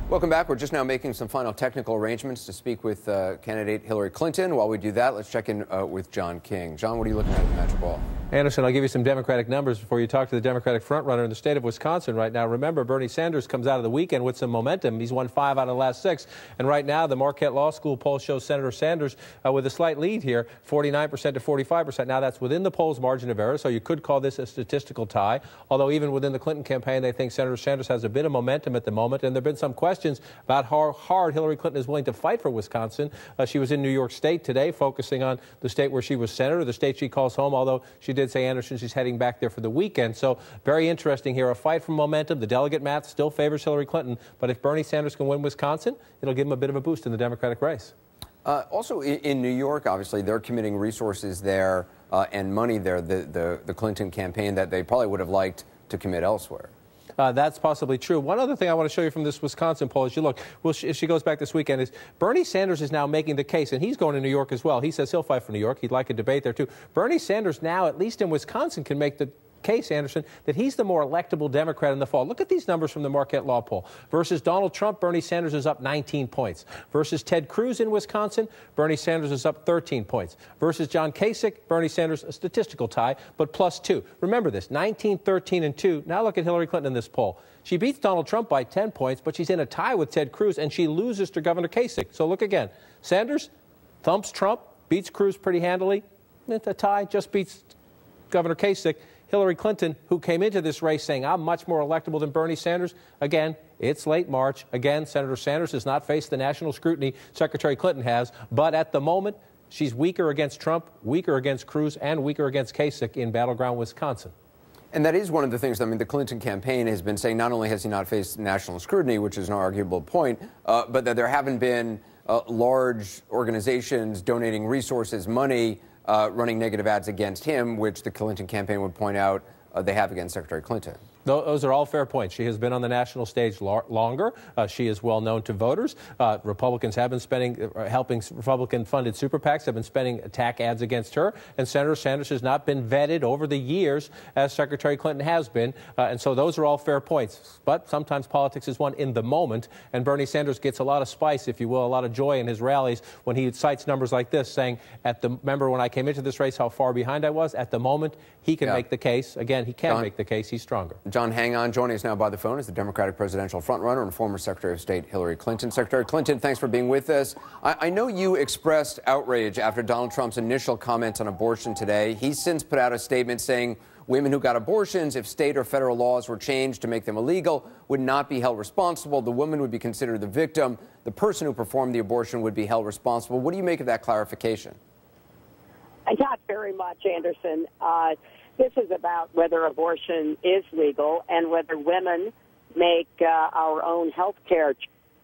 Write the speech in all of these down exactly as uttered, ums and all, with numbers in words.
Welcome back. We're just now making some final technical arrangements to speak with uh, candidate Hillary Clinton. While we do that, let's check in uh, with John King. John, what are you looking at in the magic ball? Anderson, I'll give you some Democratic numbers before you talk to the Democratic frontrunner in the state of Wisconsin right now. Remember, Bernie Sanders comes out of the weekend with some momentum. He's won five out of the last six. And right now, the Marquette Law School poll shows Senator Sanders uh, with a slight lead here, forty-nine percent to forty-five percent. Now, that's within the poll's margin of error, so you could call this a statistical tie. Although even within the Clinton campaign, they think Senator Sanders has a bit of momentum at the moment. And there have been some questions about how hard Hillary Clinton is willing to fight for Wisconsin. Uh, she was in New York State today, focusing on the state where she was senator, the state she calls home, although she did say, Anderson, she's heading back there for the weekend. So very interesting here, a fight for momentum. The delegate math still favors Hillary Clinton, but if Bernie Sanders can win Wisconsin, it'll give him a bit of a boost in the Democratic race. Uh, also, in, in New York, obviously, they're committing resources there uh, and money there, the, the, the Clinton campaign, that they probably would have liked to commit elsewhere. Uh, that's possibly true. One other thing I want to show you from this Wisconsin poll as you look, well, she, if she goes back this weekend, is Bernie Sanders is now making the case, and he's going to New York as well. He says he'll fight for New York. He'd like a debate there, too. Bernie Sanders now, at least in Wisconsin, can make the case, Anderson, that he's the more electable Democrat in the fall. Look at these numbers from the Marquette Law poll. Versus Donald Trump, Bernie Sanders is up nineteen points. Versus Ted Cruz in Wisconsin, Bernie Sanders is up thirteen points. Versus John Kasich, Bernie Sanders, a statistical tie, but plus two. Remember this, nineteen, thirteen, and two. Now look at Hillary Clinton in this poll. She beats Donald Trump by ten points, but she's in a tie with Ted Cruz, and she loses to Governor Kasich. So look again. Sanders thumps Trump, beats Cruz pretty handily. It's a tie, just beats Governor Kasich. Hillary Clinton, who came into this race saying, I'm much more electable than Bernie Sanders. Again, it's late March. Again, Senator Sanders has not faced the national scrutiny Secretary Clinton has. But at the moment, she's weaker against Trump, weaker against Cruz, and weaker against Kasich in battleground Wisconsin. And that is one of the things, I mean, the Clinton campaign has been saying not only has he not faced national scrutiny, which is an arguable point, uh, but that there haven't been uh, large organizations donating resources, money, Uh, running negative ads against him, which the Clinton campaign would point out uh, they have against Secretary Clinton. Those are all fair points. She has been on the national stage longer. Uh, she is well known to voters. Uh, Republicans have been spending, uh, helping Republican-funded super PACs have been spending attack ads against her. And Senator Sanders has not been vetted over the years as Secretary Clinton has been. Uh, and so those are all fair points. But sometimes politics is won in the moment. And Bernie Sanders gets a lot of spice, if you will, a lot of joy in his rallies when he cites numbers like this, saying, "At the remember when I came into this race, how far behind I was? At the moment, he can yeah. make the case. Again, he can John, make the case. He's stronger." John, hang on. Joining us now by the phone is the Democratic presidential frontrunner and former Secretary of State Hillary Clinton. Secretary Clinton, thanks for being with us. I, I know you expressed outrage after Donald Trump's initial comments on abortion today. He's since put out a statement saying women who got abortions, if state or federal laws were changed to make them illegal, would not be held responsible. The woman would be considered the victim. The person who performed the abortion would be held responsible. What do you make of that clarification? Not very much, Anderson. Uh, This is about whether abortion is legal and whether women make uh, our own health care.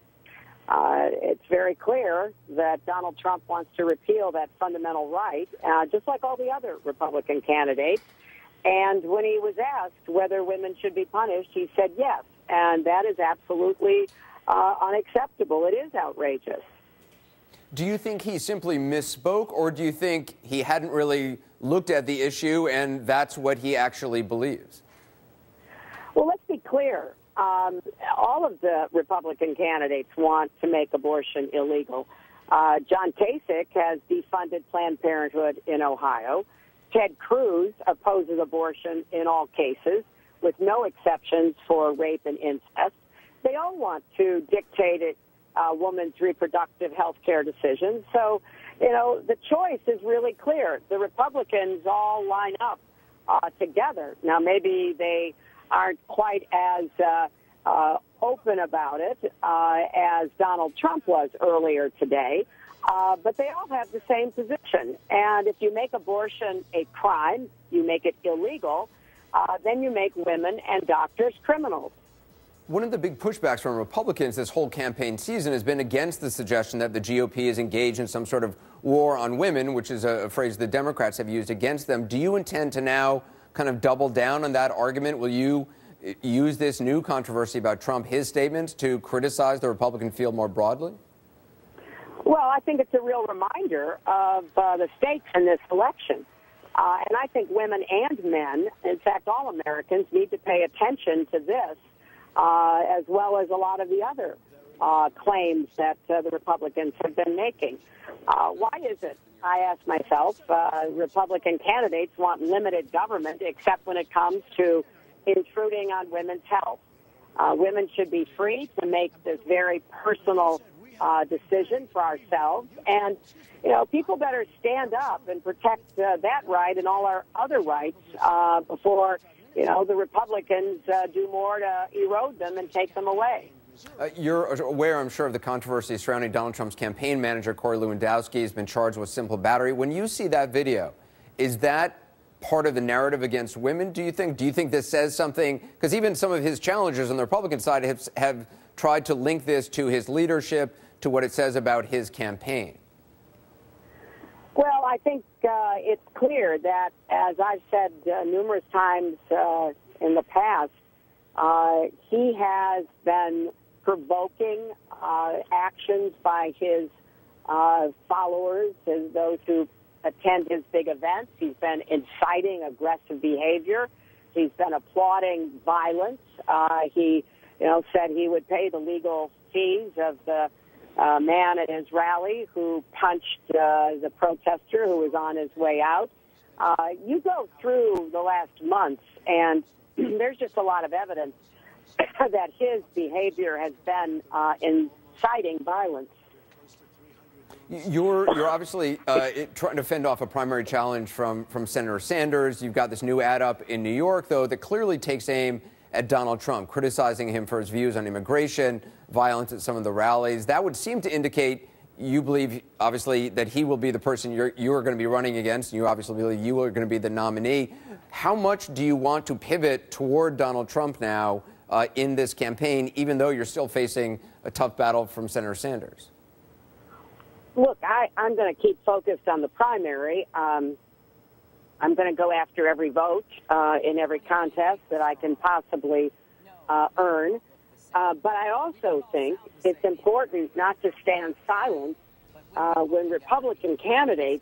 Uh, it's very clear that Donald Trump wants to repeal that fundamental right, uh, just like all the other Republican candidates. And when he was asked whether women should be punished, he said yes. And that is absolutely uh, unacceptable. It is outrageous. Do you think he simply misspoke, or do you think he hadn't really looked at the issue and that's what he actually believes? Well, let's be clear. Um, all of the Republican candidates want to make abortion illegal. Uh, John Kasich has defunded Planned Parenthood in Ohio. Ted Cruz opposes abortion in all cases, with no exceptions for rape and incest. They all want to dictate it. Uh, woman's reproductive health care decisions. So, you know, the choice is really clear. The Republicans all line up uh, together. Now, maybe they aren't quite as uh, uh, open about it uh, as Donald Trump was earlier today, uh, but they all have the same position. And if you make abortion a crime, you make it illegal, uh, then you make women and doctors criminals. One of the big pushbacks from Republicans this whole campaign season has been against the suggestion that the G O P is engaged in some sort of war on women, which is a phrase the Democrats have used against them. Do you intend to now kind of double down on that argument? Will you use this new controversy about Trump, his statements, to criticize the Republican field more broadly? Well, I think it's a real reminder of uh, the stakes in this election. Uh, and I think women and men, in fact, all Americans, need to pay attention to this. Uh, as well as a lot of the other uh, claims that uh, the Republicans have been making. Uh, why is it, I ask myself, uh, Republican candidates want limited government except when it comes to intruding on women's health? Uh, women should be free to make this very personal uh, decision for ourselves. And, you know, people better stand up and protect uh, that right and all our other rights uh, before, you know, the Republicans uh, do more to erode them and take them away. Uh, you're aware, I'm sure, of the controversy surrounding Donald Trump's campaign manager, Corey Lewandowski, has been charged with simple battery. When you see that video, is that part of the narrative against women, do you think? Do you think this says something? Because even some of his challengers on the Republican side have, have tried to link this to his leadership, to what it says about his campaign. Well, I think uh, it's clear that, as I've said uh, numerous times uh, in the past, uh, he has been provoking uh, actions by his uh, followers, his, those who attend his big events. He's been inciting aggressive behavior. He's been applauding violence. Uh, he, you know, said he would pay the legal fees of the uh, man at his rally who punched uh, the protester who was on his way out. Uh, you go through the last months, and there's just a lot of evidence that his behavior has been uh, inciting violence. You're, you're obviously uh, it, trying to fend off a primary challenge from, from Senator Sanders. You've got this new ad up in New York, though, that clearly takes aim at Donald Trump, criticizing him for his views on immigration, violence at some of the rallies. That would seem to indicate you believe, obviously, that he will be the person you're, you are going to be running against, and you obviously believe you are going to be the nominee. How much do you want to pivot toward Donald Trump now uh, in this campaign, even though you're still facing a tough battle from Senator Sanders? Look, I, I'm going to keep focused on the primary. Um, I'm going to go after every vote uh, in every contest that I can possibly uh, earn. Uh, but I also think it's important not to stand silent uh, when Republican candidates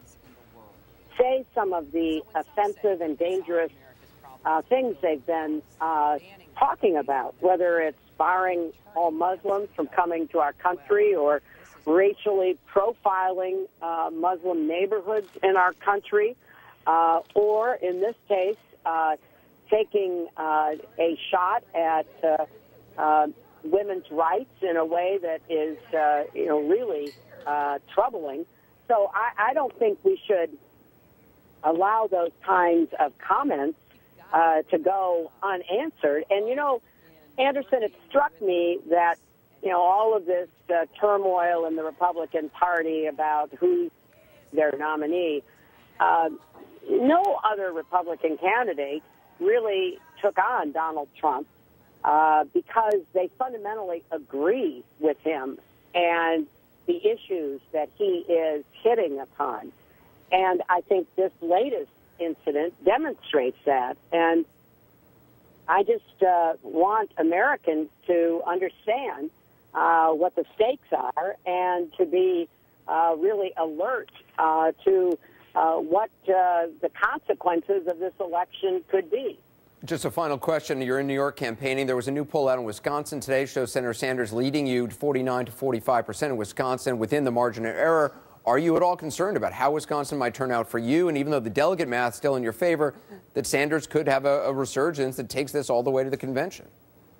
say some of the offensive and dangerous uh, things they've been uh, talking about, whether it's barring all Muslims from coming to our country or racially profiling uh, Muslim neighborhoods in our country, uh, or in this case, uh, taking uh, a shot at uh, uh, women's rights in a way that is, uh, you know, really uh, troubling. So I, I don't think we should allow those kinds of comments uh, to go unanswered. And, you know, Anderson, it struck me that, you know, all of this uh, turmoil in the Republican Party about who's their nominee, uh, no other Republican candidate really took on Donald Trump uh, because they fundamentally agree with him and the issues that he is hitting upon. And I think this latest incident demonstrates that. And I just uh, want Americans to understand uh, what the stakes are and to be uh, really alert uh, to uh, what uh, the consequences of this election could be. Just a final question. You're in New York campaigning. There was a new poll out in Wisconsin today, shows Senator Sanders leading you forty-nine to forty-five percent in Wisconsin within the margin of error. Are you at all concerned about how Wisconsin might turn out for you? And even though the delegate math is still in your favor, that Sanders could have a, a resurgence that takes this all the way to the convention?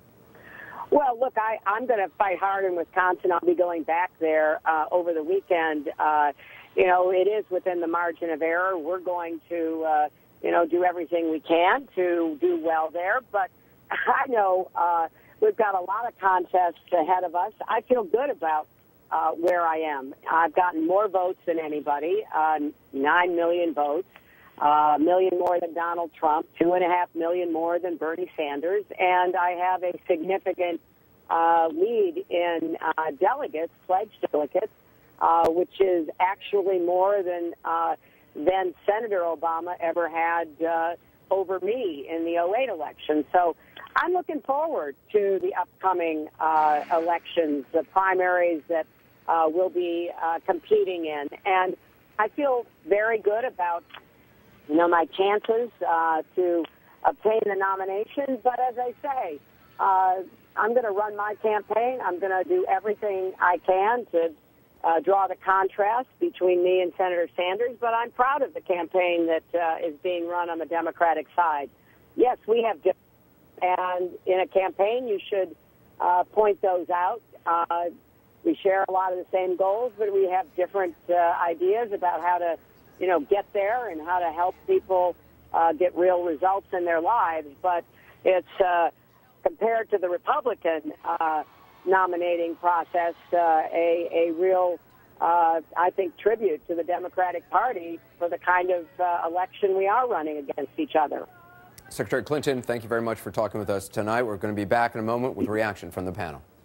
Well, look, I, I'm going to fight hard in Wisconsin. I'll be going back there uh, over the weekend. Uh, you know, it is within the margin of error. We're going to, uh, you know, do everything we can to do well there. But I know uh, we've got a lot of contests ahead of us. I feel good about Uh, where I am. I've gotten more votes than anybody, uh, nine million votes, uh, a million more than Donald Trump, two and a half million more than Bernie Sanders, and I have a significant uh, lead in uh, delegates, pledged delegates, uh, which is actually more than uh, than Senator Obama ever had uh, over me in the oh eight election. So I'm looking forward to the upcoming uh, elections, the primaries that Uh, will be uh, competing in. And I feel very good about, you know, my chances uh, to obtain the nomination. But as I say, uh, I'm going to run my campaign. I'm going to do everything I can to uh, draw the contrast between me and Senator Sanders, but I'm proud of the campaign that uh, is being run on the Democratic side. Yes, we have different, and in a campaign, you should uh, point those out. Uh, we share a lot of the same goals, but we have different uh, ideas about how to, you know, get there and how to help people uh, get real results in their lives. But it's uh, compared to the Republican uh, nominating process, uh, a, a real, uh, I think, tribute to the Democratic Party for the kind of uh, election we are running against each other. Secretary Clinton, thank you very much for talking with us tonight. We're going to be back in a moment with reaction from the panel.